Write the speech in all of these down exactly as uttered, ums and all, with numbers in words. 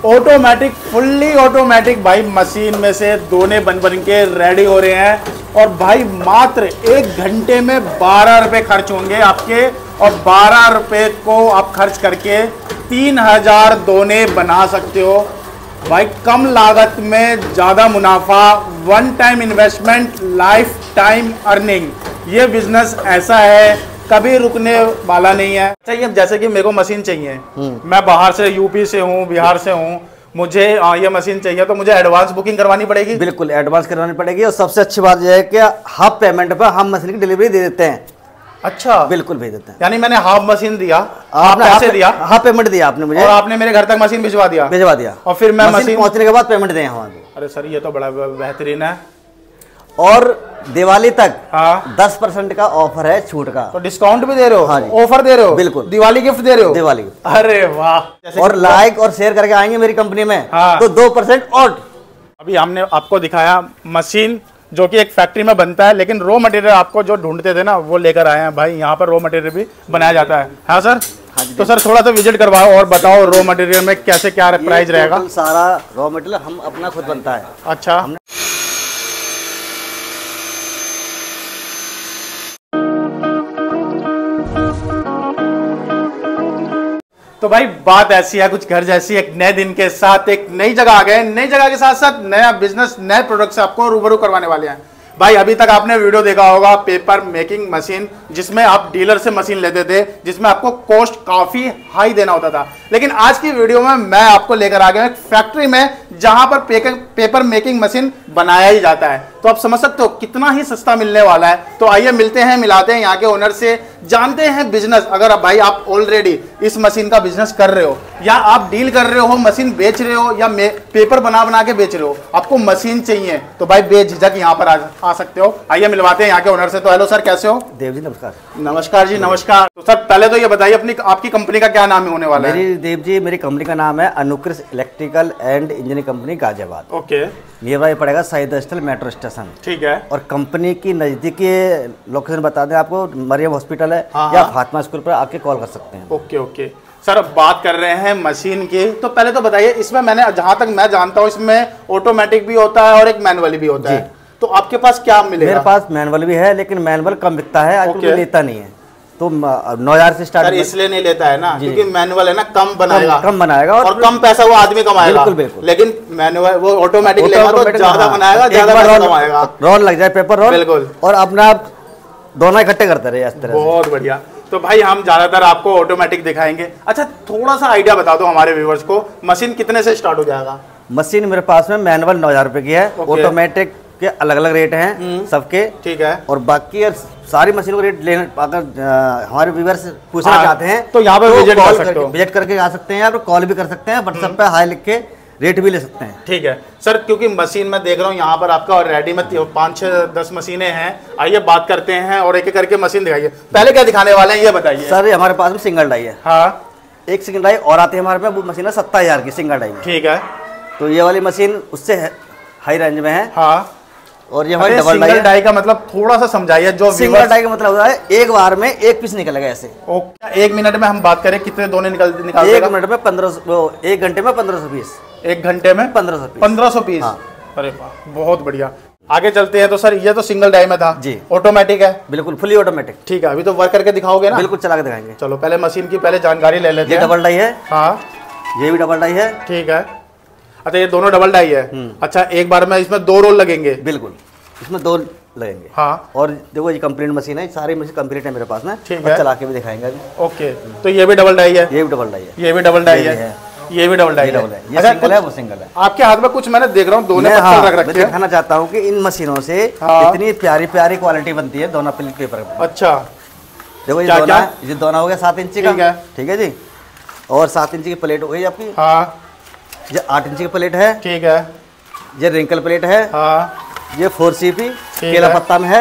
Automatic, fully automatic भाई machine में से दोने बन बन के रेडी हो रहे हैं। और भाई मात्र एक घंटे में बारह रुपए खर्च होंगे आपके, और बारह रुपए को आप खर्च करके तीन हजार दोने बना सकते हो भाई। कम लागत में ज़्यादा मुनाफा, one time investment, life time earning. ये बिजनेस ऐसा है कभी रुकने वाला नहीं है। चाहिए जैसे कि मेरे को मशीन चाहिए, मैं बाहर से यूपी से हूँ, बिहार से हूँ, मुझे ये मशीन चाहिए तो मुझे एडवांस बुकिंग करवानी पड़ेगी? बिल्कुल एडवांस करवानी पड़ेगी। और सबसे अच्छी बात यह है कि हाफ पेमेंट पर हम मशीन की डिलीवरी दे देते हैं। अच्छा, बिल्कुल भेज देते हैं। यानी मैंने हाफ मशीन दिया, आपने पैसे दिया, हाफ पेमेंट दिया आपने मुझे, और आपने मेरे घर तक मशीन भिजवा दिया भिजवा दिया और फिर मैं मशीन, मशीन पहुंचने के बाद पेमेंट दें हम। अरे सर ये तो बड़ा बेहतरीन है। और दिवाली तक हाँ दस परसेंट का ऑफर है छूट का। तो डिस्काउंट भी दे रहे हो? हाँ जी, ऑफर दे रहे हो? बिल्कुल। दिवाली गिफ्ट दे रहे हो? दिवाली गिफ्ट। अरे वाह। और लाइक और शेयर करके आएंगे मेरी कंपनी में हाँ। तो दो परसेंट और। अभी हमने आपको दिखाया मशीन जो कि एक फैक्ट्री में बनता है, लेकिन रॉ मटेरियल आपको जो ढूंढते थे ना वो लेकर आए हैं भाई। यहाँ पर रॉ मटेरियल भी बनाया जाता है। हाँ सर? हाँ तो सर थोड़ा सा विजिट करवाओ और बताओ रॉ मटेरियल में कैसे क्या प्राइस रहेगा? सारा रॉ मटेरियल हम अपना खुद बनता है। अच्छा। तो भाई बात ऐसी है, कुछ घर जैसी, एक नए दिन के साथ एक नई जगह आ गए। नई जगह के साथ साथ नया बिजनेस, नए प्रोडक्ट से आपको रूबरू करवाने वाले हैं भाई। अभी तक आपने वीडियो देखा होगा पेपर मेकिंग मशीन, जिसमें आप डीलर से मशीन लेते थे, जिसमें आपको कॉस्ट काफी हाई देना होता था। लेकिन आज की वीडियो में मैं आपको लेकर आ गया एक फैक्ट्री में जहां पर पेपर मेकिंग मशीन बनाया ही जाता है। तो आप समझ सकते हो कितना ही सस्ता मिलने वाला है। तो आइए मिलते हैं, मिलाते हैं यहाँ के ओनर से, जानते हैं बिजनेस। अगर आप भाई आप ऑलरेडी इस मशीन का बिजनेस कर रहे हो, या आप डील कर रहे हो, मशीन बेच रहे हो, या पेपर बना बना के बेच रहे हो, आपको मशीन चाहिए तो भाई बेझिझक यहाँ पर आ, आ सकते हो। आइए मिलवाते हैं यहाँ के ओनर से। तो हेलो सर, कैसे हो? देव जी नमस्कार। नमस्कार जी, नमस्कार। तो सर पहले तो ये बताइए अपनी आपकी कंपनी का क्या नाम होने वाला है? मेरी देव जी मेरी कंपनी का नाम है Anukrish electrical and engineering company Ghaziabad. Okay. Near पड़ेगा शहीद स्थल मेट्रो स्टेशन। ठीक है। और कंपनी की नजदीकी लोकेशन बता दें आपको, मरियम हॉस्पिटल है, हाँ, या हाँ। फातिमा स्कूल पर आके कॉल कर सकते हैं। ओके ओके सर, अब बात कर रहे हैं मशीन की। तो पहले तो बताइए, इसमें मैंने जहां तक मैं जानता हूँ इसमें ऑटोमेटिक भी होता है और एक मैनुअल भी होता है। तो आपके पास क्या मिलेगा? मेरे पास मैनुअल भी है, लेकिन मैनुअल कम बिकता है, आजकल लेता नहीं है। तो नौ हजार से स्टार्ट इसलिए नहीं लेता है ना, क्योंकि मैनुअल है ना, कम बनाएगा, कम, कम बनाएगा और, और कम पैसा वो आदमी कमाएगा। बिल्कुल बिल्कुल। लेकिन मैनुअल वो ऑटोमेटिक लेगा तो ज्यादा बनाएगा, ज्यादा पैसा कमाएगा। रोल लग जाए, पेपर रोल, बिल्कुल, और अपना दोनों इकट्ठे करते रहे इस तरह। बहुत बढ़िया। तो भाई हम ज्यादातर आपको ऑटोमेटिक दिखाएंगे। अच्छा थोड़ा सा आइडिया बता दो हमारे व्यूअर्स को, मशीन कितने से स्टार्ट हो जाएगा? मशीन मेरे पास में मैनुअल नौ हजार रुपए की है, ऑटोमेटिक के अलग अलग रेट हैं सबके। ठीक है। और बाकी सारी मशीनों के रेट लेने अगर हमारे व्यूअर्स पूछना हाँ, चाहते हैं तो यहाँ पे विजिट कर सकते हो, विजिट करके आ सकते हैं, या कॉल भी कर सकते हैं, व्हाट्सएप पे हाई लिख के रेट भी ले सकते हैं। ठीक है सर, क्योंकि मशीन में देख रहा हूँ यहाँ पर आपका रेडी में पाँच छः दस मशीनें हैं। आइए बात करते हैं और एक एक करके मशीन दिखाइए। पहले क्या दिखाने वाले हैं ये बताइए? सर हमारे पास में सिंगल डाई है। हाँ, एक सिंगल डाई और आती है हमारे पास, वो मशीन है सत्तर हजार की सिंगल डाई में। ठीक है। तो ये वाली मशीन उससे हाई रेंज में है। हाँ। और ये हमारी डबल डाई, डाई का मतलब थोड़ा सा समझाइए। जो सिंगल डाई का मतलब होता है एक बार में एक पीस निकलेगा ऐसे। ओके। एक मिनट में हम बात करें कितने दोने निकल निकाल एक मिनट में पंद्रह, एक घंटे में पंद्रह सौ पीस। एक घंटे में पंद्रह सौ पीस। पंद्रह सौ पीस। हाँ। अरे वाह, बहुत बढ़िया। आगे चलते हैं। तो सर ये तो सिंगल डाई में था जी, ऑटोमेटिक है? बिल्कुल फुली ऑटोमेटिक। ठीक है, अभी तो वर्क करके दिखाओगे ना? बिल्कुल चला के दिखाएंगे। चलो पहले मशीन की पहले जानकारी ले लेते हैं। ये डबल डाई है। हाँ, ये भी डबल डाई है। ठीक है। अच्छा ये दोनों डबल डाई है। अच्छा, एक बार में इसमें दो रोल लगेंगे? बिल्कुल, इसमें दो लगेंगे। हाँ। और देखो ये कंप्लीट मशीन है, सारी मशीन कंप्लीट है मेरे पास में। ठीक है, चला के भी दिखाएंगे अभी। ओके। तो ये भी डबल डाई है? ये भी डबल डाई है। ये भी डबल डाई है। ये भी डबल डाई है। ये सिंगल है, वो सिंगल है। आपके हाथ में कुछ मैंने देख रहा हूँ दोनों हाँ, रख रखे मैं दिखाना चाहता हूँ कि इन मशीनों से हाँ, इतनी प्यारी प्यारी क्वालिटी बनती है दोनों पेपर। अच्छा देखो ये दोना, ये दोना हो गया सात इंची का। ठीक है जी। और सात इंची की प्लेट हो गई आपकी। हाँ। ये आठ इंची की प्लेट है। ठीक है। ये रिंकल प्लेट है। हाँ। ये फोर सीपी केला पत्ता में है।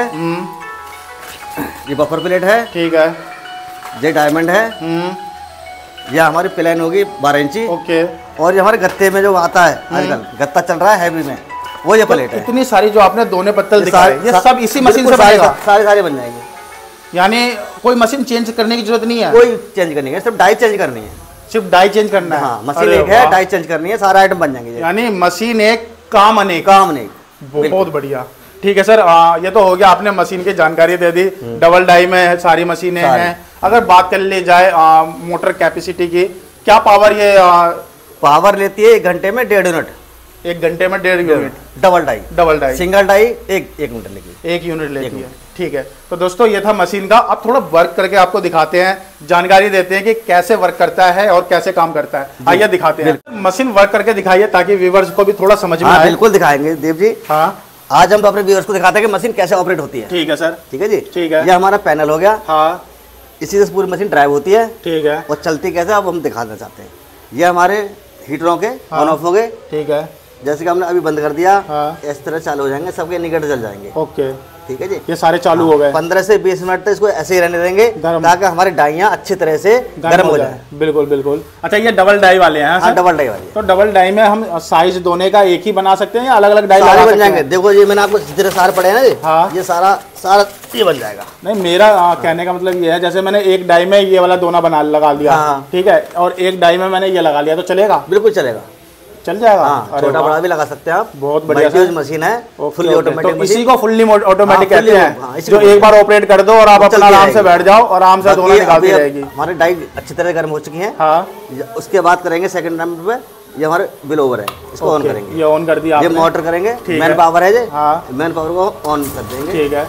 ये बफर प्लेट है। ठीक है। ये डायमंड है। ये हमारी प्लेन होगी बारह इंची। ओके। और ये हमारे गत्ते में जो आता है आजकल गत्ता चल रहा है हैवी में, वो ये प्लेट है। इतनी सारी जो आपने दोने पत्तल दिखाए, ये सब इसी मशीन से बनेगा? सारे सारे बन जाएंगे। यानी कोई मशीन चेंज करने की जरूरत नहीं है? कोई चेंज करनी है, सिर्फ डाई चेंज करनी है। सिर्फ डाई चेंज करना है। हाँ, मशीन एक है, डाई चेंज करनी है, सारा आइटम बन जाएंगे। यानी मशीन एक काम अनेक। काम अनेक, बहुत बढ़िया। ठीक है सर, आ, ये तो हो गया, आपने मशीन की जानकारी दे दी। डबल डाई में सारी मशीनें हैं। अगर बात कर ली जाए आ, मोटर कैपेसिटी की, क्या पावर ये आ, पावर लेती है एक घंटे में डेढ़ यूनिट। एक घंटे में डेढ़ unit. Double die. Double die. Single die एक एक यूनिट लेगी। एक यूनिट लेती है। ठीक है, तो दोस्तों ये था मशीन का। अब थोड़ा वर्क करके आपको दिखाते हैं, जानकारी देते हैं कि कैसे वर्क करता है और कैसे काम करता है। आइए दिखाते हैं, मशीन वर्क करके दिखाइए ताकि व्यूअर्स को भी थोड़ा समझ में आए। बिल्कुल दिखाएंगे देव जी। हाँ, आज हम अपने व्यूअर्स को दिखाते हैं कि मशीन कैसे ऑपरेट होती है। ठीक है सर। ठीक है जी, ठीक है। ये हमारा पैनल हो गया। हाँ, इसी से पूरी मशीन ड्राइव होती है। ठीक है। और चलती कैसे अब हम दिखाना चाहते हैं। ये हमारे हीटरों के ऑन ऑफ हो गए। ठीक है। जैसे कि हमने अभी बंद कर दिया, हाँ। इस तरह चालू हो जाएंगे, सबके इंडिकेटर जल जाएंगे। ओके, ठीक है जी, ये सारे चालू हो गए। पंद्रह से बीस मिनट तक इसको ऐसे ही रहने देंगे ताकि हमारी डाइयाँ अच्छी तरह से गर्म हो जाए। बिल्कुल बिल्कुल। अच्छा, ये डबल डाई वाले हैं? हाँ, डबल डाई वाले। तो डबल डाई में हम साइज दोनों का एक ही बना सकते हैं या अलग अलग डाई सारे बन जाएंगे? देखो जी, मैंने आपको जितने सारे पड़े हैं ना जी, हाँ, ये सारा सारा ये बन जाएगा। नहीं, मेरा आ, कहने का मतलब ये है, जैसे मैंने एक डाई में ये वाला दोना बना लगा लिया, ठीक है, और एक डाई में मैंने ये लगा लिया, तो चलेगा? बिल्कुल चलेगा, चल जाएगा। हाँ, छोटा बड़ा भी लगा सकते हैं आप। बहुत बढ़िया मशीन है, फुल्ली तो ऑटोमेटिक। इसी को फुल्ली ऑटोमेटिक कहते हैं, हाँ, जो एक बार ऑपरेट कर दो और आप अपना आराम से बैठ जाओ और आराम से दोनों निकालती रहेगी। हमारी डाई अच्छी तरह गर्म हो चुकी है। हाँ, उसके बाद करेंगे सेकंड नंबर पे, ये हमारे बिल ओवर है, इसको ऑन करेंगे। ये ऑन कर दिया। ये मोटर करेंगे, मैन पावर है जी। हाँ, मैन पावर को ऑन कर देंगे। ठीक है।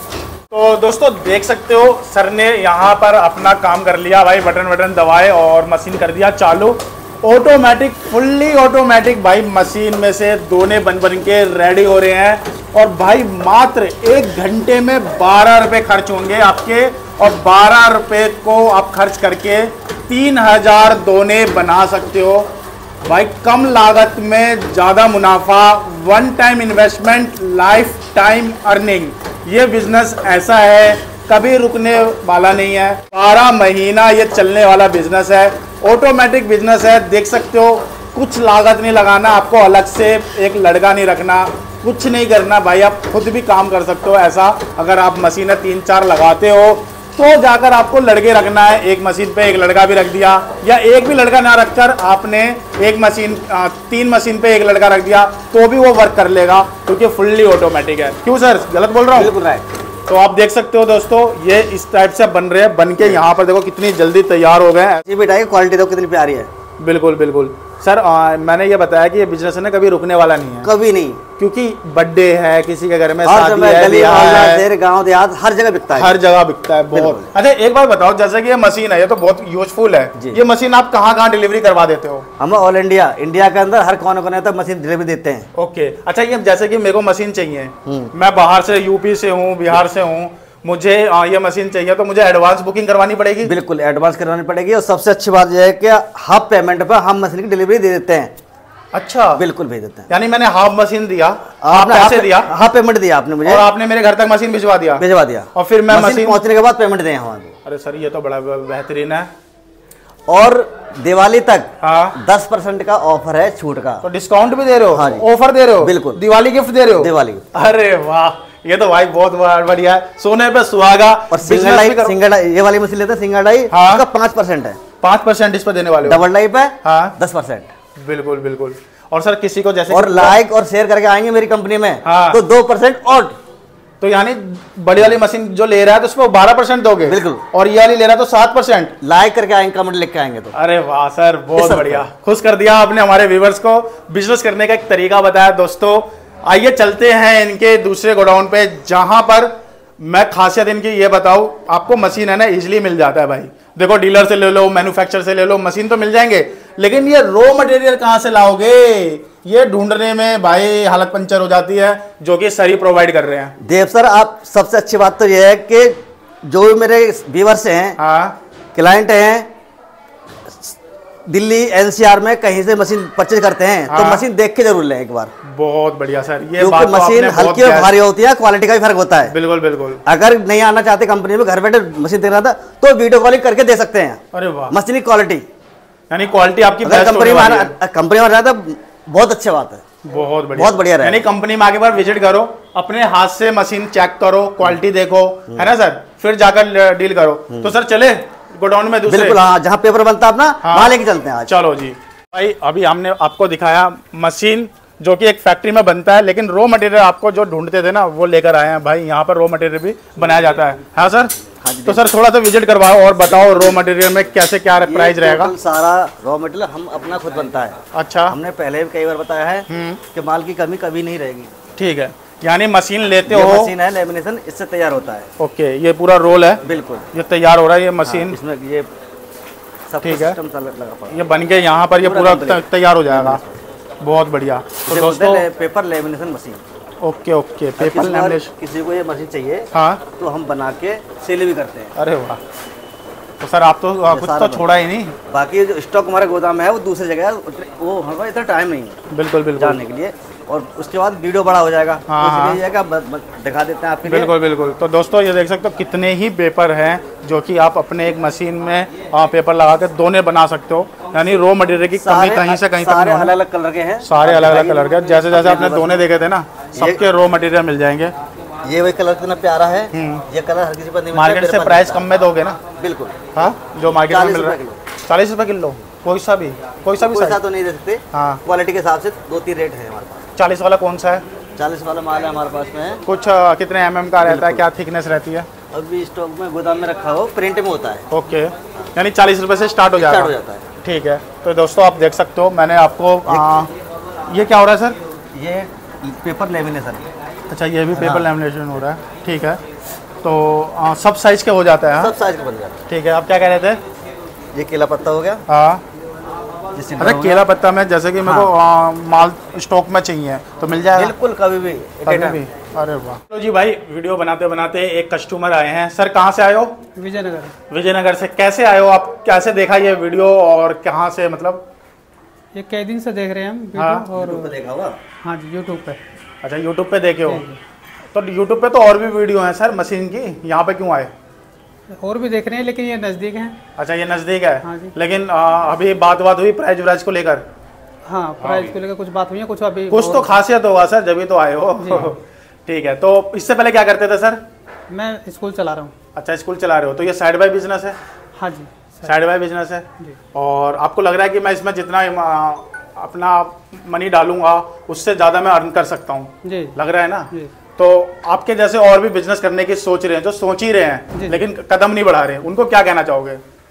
तो दोस्तों देख सकते हो, सर ने यहाँ पर अपना काम कर लिया भाई, बटन बटन दबाए और मशीन कर दिया चालू। ऑटोमेटिक, फुल्ली ऑटोमेटिक भाई, मशीन में से दोने बन बन के रेडी हो रहे हैं। और भाई मात्र एक घंटे में बारह रुपए खर्च होंगे आपके, और बारह रुपए को आप खर्च करके तीन हजार दोने बना सकते हो भाई। कम लागत में ज़्यादा मुनाफा, one time investment, life time earning. ये बिजनेस ऐसा है, कभी रुकने वाला नहीं है, बारह महीना ये चलने वाला बिजनेस है। ऑटोमेटिक बिजनेस है, देख सकते हो, कुछ लागत नहीं लगाना आपको, अलग से एक लड़का नहीं रखना, कुछ नहीं करना भाई, आप खुद भी काम कर सकते हो। ऐसा अगर आप मशीनें तीन चार लगाते हो तो जाकर आपको लड़के रखना है, एक मशीन पे एक लड़का भी रख दिया, या एक भी लड़का ना रखकर आपने एक मशीन, तीन मशीन पे एक लड़का रख दिया तो भी वो वर्क कर लेगा, क्योंकि फुल्ली ऑटोमेटिक है। क्यों सर, गलत बोल रहा हूँ? बिल्कुल राइट। तो आप देख सकते हो दोस्तों, ये इस टाइप से बन रहे हैं, बन के यहाँ पर देखो कितनी जल्दी तैयार हो गए। ये बेटा क्वालिटी देखो कितनी प्यारी है। बिल्कुल बिल्कुल सर, आ, मैंने ये बताया कि ये बिजनेस है ना, कभी रुकने वाला नहीं है, कभी नहीं, क्योंकि बर्थडे है, किसी के घर में शादी है, गली मोहल्ला गांव देहात हर जगह बिकता है, हर जगह बिकता है बहुत। अच्छा एक बात बताओ, जैसे कि ये मशीन है, ये तो बहुत यूजफुल है, ये मशीन आप कहाँ कहाँ डिलीवरी करवा देते हो? हम ऑल इंडिया इंडिया के अंदर हर कोने कोने तक मशीन डिलीवरी देते हैं। ओके, अच्छा ये जैसे कि मेरे को मशीन चाहिए, मैं बाहर से, यूपी से हूँ, बिहार से हूँ, मुझे ये मशीन चाहिए, तो मुझे एडवांस बुकिंग करवानी पड़ेगी? बिल्कुल एडवांस करवानी पड़ेगी, और सबसे अच्छी बात यह है कि हाफ पेमेंट पर हम मशीन की डिलीवरी दे देते हैं। अच्छा, बिल्कुल भेज देते हैं। यानी मैंने हाफ मशीन दिया, आपने पैसे दिया, हाफ पेमेंट दिया आपने मुझे, और आपने मेरे घर तक मशीन भिजवा दिया? भिजवा दिया, और फिर मैं मशीन पहुंचने के बाद पेमेंट दें हमारे। अरे सर, ये तो बड़ा बेहतरीन है। और दिवाली तक हाँ, दस परसेंट का ऑफर है, छूट का। तो डिस्काउंट भी दे रहे हो? हाँ जी, ऑफर दे रहे हो? बिल्कुल, दिवाली गिफ्ट दे रहे हो? दिवाली। अरे वाह, ये तो भाई बहुत बढ़िया है, सोने पे सुहागा। और सिंगल डाई, सिंगल डाई ये वाली मशीन लेते हैं, सिंगल डाई हाँ, पांच परसेंट है, पांच परसेंट इस पे देने वाले हो। डबल डाई पे हाँ दस परसेंट। बिल्कुल बिल्कुल। और सर किसी को जैसे और लाइक और शेयर करके आएंगे मेरी कंपनी में, हाँ, तो दो परसेंट और, तो यानी बड़ी वाली मशीन जो ले रहा है तो उसमें बारह परसेंट दोगे? बिल्कुल। और ये वाली ले रहा है तो सात परसेंट लाइक करके आएंगे, कमेंट लिख के आएंगे तो। अरे वाह सर, बहुत बढ़िया, खुश कर दिया आपने हमारे व्यूवर्स को। बिजनेस करने का एक तरीका बताया दोस्तों। आइए चलते हैं इनके दूसरे गोडाउन पे, जहां पर मैं खासियत इनकी ये बताऊं आपको, मशीन है ना इजिली मिल जाता है भाई। देखो, डीलर से ले लो, मैन्युफैक्चर से ले लो, मशीन तो मिल जाएंगे, लेकिन ये रॉ मटेरियल कहां से लाओगे? ये ढूंढने में भाई हालत पंचर हो जाती है, जो कि सर ही प्रोवाइड कर रहे हैं। देव सर, आप सबसे अच्छी बात तो ये है कि जो मेरे व्यूअर्स हैं, हाँ, क्लाइंट हैं, दिल्ली एनसीआर में कहीं से मशीन परचेज करते हैं, हाँ, तो मशीन देख के जरूर लें एक बार। बहुत बढ़िया सर, ये क्योंकि बात मशीन हल्की और भारी होती है, क्वालिटी का भी फर्क होता है। बिल्कुल बिल्कुल। अगर नहीं आना चाहते कंपनी में, घर बैठे मशीन देखना था तो वीडियो कॉलिंग करके दे सकते हैं। अरे वाह, मशीन की क्वालिटी, यानी क्वालिटी आपकी कंपनी में कंपनी में जाता बहुत अच्छी बात है, बहुत बढ़िया, बहुत बढ़िया। यानी कंपनी में आगे बार विजिट करो, अपने हाथ से मशीन चेक करो, क्वालिटी देखो, है ना सर, फिर जाकर डील करो। तो सर चले गोडाउन में दूसरे? बिल्कुल हाँ, जहाँ पेपर बनता है अपना हाँ। वहाँ लेके चलते हैं आज। चलो जी भाई, अभी हमने आपको दिखाया मशीन जो कि एक फैक्ट्री में बनता है, लेकिन रॉ मटेरियल आपको जो ढूंढते थे ना वो लेकर आए हैं भाई। यहाँ पर रॉ मटेरियल भी बनाया जाता है। हाँ सर, हाँ जी, तो सर थोड़ा सा विजिट करवाओ और बताओ रॉ मटेरियल में कैसे क्या प्राइस रहेगा। सारा रॉ मटेरियल हम अपना खुद बनता है। अच्छा, हमने पहले भी कई बार बताया है कि माल की कमी कभी नहीं रहेगी। ठीक है, यानी मशीन लेते ये हो? मशीन है लेमिनेशन, इससे तैयार होता है। ओके, ये पूरा रोल है? बिल्कुल, ये तैयार हो रहा है ये मशीन। हाँ, इसमें ये सब ठीक है, सिस्टम लगा पड़ा, ये बन के यहाँ पर ये पूरा तैयार हो जाएगा। बहुत बढ़िया। तो दोस्तों paper lamination machine. Okay okay, paper lamination. किसी को ये मशीन चाहिए हाँ, तो हम बना के सेल भी करते हैं। अरे वाह, तो सर आप तो कुछ तो छोड़ा ही नहीं। बाकी जो स्टॉक हमारे गोदाम में है वो दूसरी जगह है, वो हमारे इतना टाइम नहीं है बिल्कुल बिल्कुल जाने के लिए, और उसके बाद वीडियो बड़ा हो जाएगा। हाँ, तो हाँ। ये जाएगा, दिखा देते हैं आपके लिए। बिल्कुल बिल्कुल। तो दोस्तों ये देख सकते हो कितने ही पेपर हैं जो कि आप अपने एक मशीन में आ, पेपर लगा के दोने बना सकते हो। यानी रॉ मटेरियल की कमी कहीं से कहीं तक सारे नहीं अलग अलग कलर के हैं, सारे अलग अलग कलर के। जैसे जैसे आपने दोने देखे थे ना, सबके रॉ मटेरियल मिल जाएंगे। ये वही कलर कितना प्यारा है, ये कलर हर किसी पर नहीं मिलता। मार्केट से प्राइस कम में दोगे ना? बिल्कुल हाँ, जो मार्केट में मिल रहा है चालीस रुपए किलो। कोई सा भी कोई सा भी कोई सा तो नहीं दे सकते। हाँ, क्वालिटी के हिसाब से दो तीन रेट है हमारे पास। चालीस वाला कौन सा है? चालीस वाला माल है हमारे पास में है। कुछ आ, कितने एम एम का रहता है, क्या थिकनेस रहती है? अभी स्टॉक में गोदाम में रखा हो, प्रिंट में होता है। ओके, यानी चालीस रुपए से स्टार्ट हो जाएगा। स्टार्ट हो जाता है। ठीक है, तो दोस्तों आप देख सकते हो, मैंने आपको आ, ये क्या हो रहा है सर? ये पेपर लेमिनेशन। अच्छा, ये भी पेपर लेमिनेशन हो रहा है। ठीक है, तो आ, सब साइज के हो जाता है? सब साइज का बन जाता है। ठीक है, आप क्या कह रहे थे? ये केला पत्ता हो गया। हाँ, अरे केला पत्ता में जैसे कि मेरे को आ, माल स्टॉक में चाहिए तो मिल जाएगा? बिल्कुल, कभी भी कभी भी। अरे वाह। तो जी भाई, वीडियो बनाते बनाते एक कस्टमर आए हैं। सर कहाँ से आए हो? विजयनगर। विजयनगर से। कैसे आए हो आप, कैसे देखा ये वीडियो और कहाँ से, मतलब? ये कई दिन से देख रहे हैं हम वीडियो। हाँ, और यूट्यूब पे देखा हुआ। हाँ जी, यूट्यूब पे। अच्छा, यूट्यूब पे देखे हो? तो यूट्यूब पे तो और भी वीडियो हैं सर मशीन की, यहाँ पे क्यों आए? और भी देख रहे हैं, लेकिन ये नज़दीक हैं। अच्छा, ये नज़दीक है। हाँ जी। लेकिन आ, अभी बात बात हुई प्राइस व्राइज को लेकर? हाँ, प्राइस को लेकर कुछ बात हुई है, कुछ अभी कुछ तो खासियत होगा सर, जब भी तो आए हो। ठीक है, तो इससे पहले क्या करते थे सर? मैं स्कूल चला रहा हूँ। अच्छा, स्कूल चला रहे हो, तो ये साइड बाय बिजनेस है? हाँ जी, साइड बाय बिजनेस है। और आपको लग रहा है कि मैं इसमें जितना आ, अपना मनी डालूंगा उससे ज़्यादा मैं अर्न कर सकता हूँ? जी, लग रहा है ना? जी। तो आपके जैसे और भी बिजनेस करने की सोच रहे हैं, जो सोच ही रहे हैं लेकिन कदम नहीं बढ़ा रहे हैं, उनको क्या कहना चाहोगे?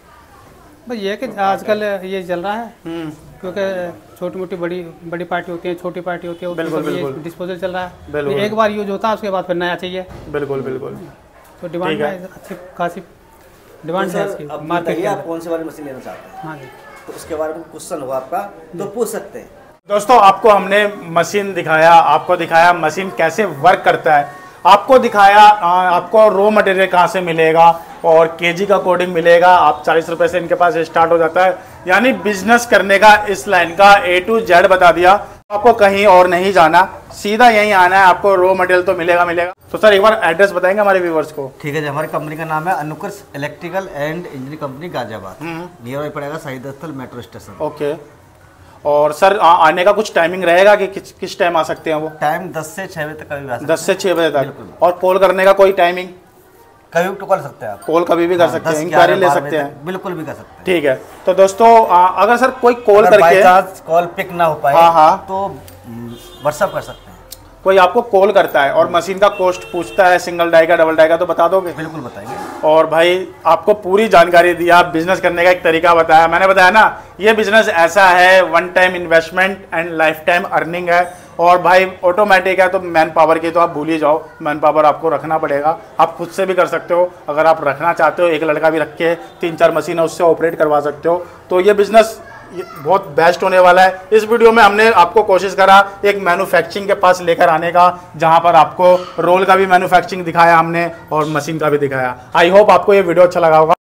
बस ये कि आजकल ये चल रहा है, क्योंकि छोटी मोटी बड़ी बड़ी पार्टी होती है, छोटी पार्टी होती है, बिल्कुल, बिल्कुल। डिस्पोजल चल रहा है। बिल्कुल। एक बार यूज होता है, उसके बाद फिर नया चाहिए। बिल्कुल बिल्कुल। तो डिमांड है, अच्छी खासी डिमांड है इसकी अब मार्केट बताइए में। आप कौन सी वाली मशीन लेना चाहते हैं? हाँ जी, तो उसके बारे में क्वेश्चन होगा आपका, तो पूछ सकते हैं। दोस्तों आपको हमने मशीन दिखाया, आपको दिखाया मशीन कैसे वर्क करता है, आपको दिखाया आ, आपको रॉ मटेरियल कहाँ से मिलेगा और केजी का कोडिंग मिलेगा। आप चालीस रुपए से इनके पास स्टार्ट हो जाता है। यानी बिजनेस करने का इस लाइन का ए टू जेड बता दिया। आपको कहीं और नहीं जाना, सीधा यहीं आना है, आपको रॉ मटेरियल तो मिलेगा मिलेगा। तो सर एक बार एड्रेस बताएंगे हमारे व्यूवर्स को? ठीक है जी, हमारी कंपनी का नाम है Anukarsh electrical and engineering company Ghaziabad. Nearby पड़ेगा Shaheed Sthal metro station. Okay, और सर आ, आने का कुछ टाइमिंग रहेगा कि किस किस टाइम आ सकते हैं वो? टाइम दस से छः बजे तक कभी भी आ सकते दस से छः बजे तक। बिल्कुल। और कॉल करने का कोई टाइमिंग? कभी भी तो कर सकते हैं आप, कॉल कभी भी कर सकते हैं, इंक्वायरी ले सकते हैं? बिल्कुल भी कर सकते हैं। ठीक है, तो दोस्तों आ, अगर सर कोई कॉल अगर बाय करके चांस कॉल पिक ना हो पाए हाँ, हाँ। तो व्हाट्सअप कर सकते हैं। कोई आपको कॉल करता है और मशीन का कॉस्ट पूछता है, सिंगल डाई का डबल डाई का, तो बता दोगे? बिल्कुल बताएंगे। और भाई आपको पूरी जानकारी दिया, बिजनेस करने का एक तरीका बताया। मैंने बताया ना, ये बिजनेस ऐसा है, one time investment and life time earning है। और भाई ऑटोमेटिक है, तो मैन पावर की तो आप भूल ही जाओ, मैन पावर आपको रखना पड़ेगा। आप खुद से भी कर सकते हो, अगर आप रखना चाहते हो एक लड़का भी रख के तीन चार मशीन उससे ऑपरेट करवा सकते हो। तो ये बिजनेस ये बहुत बेस्ट होने वाला है। इस वीडियो में हमने आपको कोशिश करा एक मैन्युफैक्चरिंग के पास लेकर आने का, जहां पर आपको रोल का भी मैन्युफैक्चरिंग दिखाया हमने और मशीन का भी दिखाया। आई होप आपको ये वीडियो अच्छा लगा होगा।